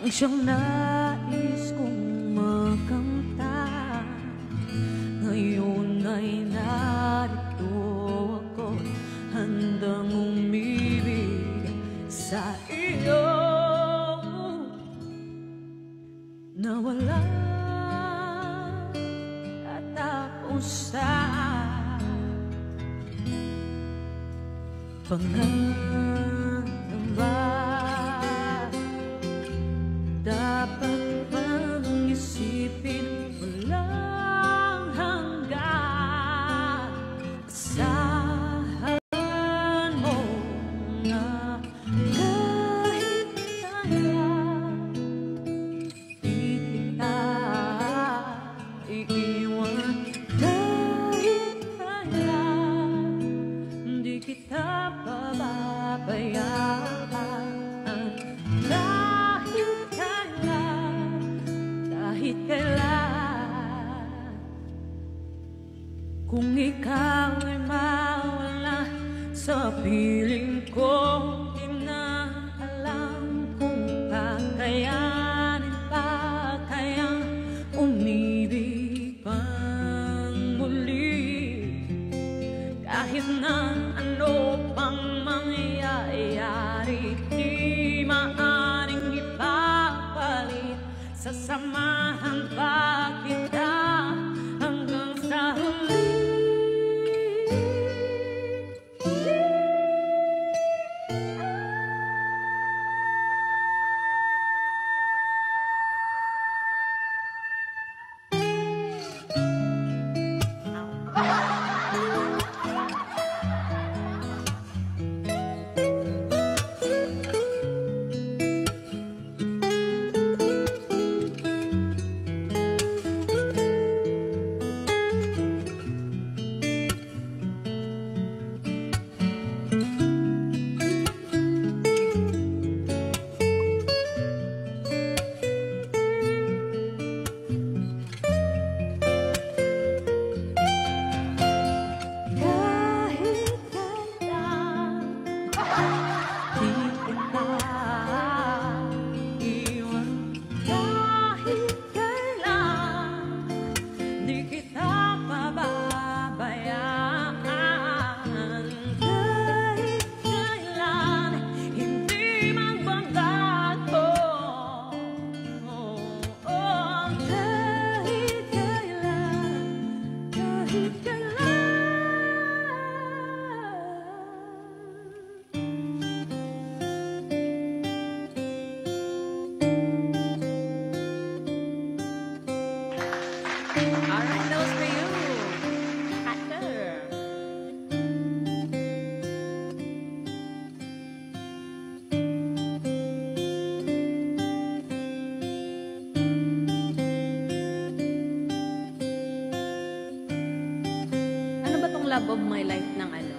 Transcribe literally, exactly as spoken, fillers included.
ang siyang nais kong makanta. Ngayon ay narito ako, handang umibig sa iyo. Nawala katapusan, pangarap ba dapat bang isipin walang hanggan? Asahan mo na kahit kailan di kita iiwan, kahit kailan di kita pababayaan, kahit kailan, kahit kailan. Kung ikaw ay mawala sa piling ko, di na alam kung kakayanin pa kayang umibig pang muli. Kahit na ano pang mangyayari, di maaaring ipapalit. Sasamahan pa kita hanggang sa huli. Love of My Life ng ano,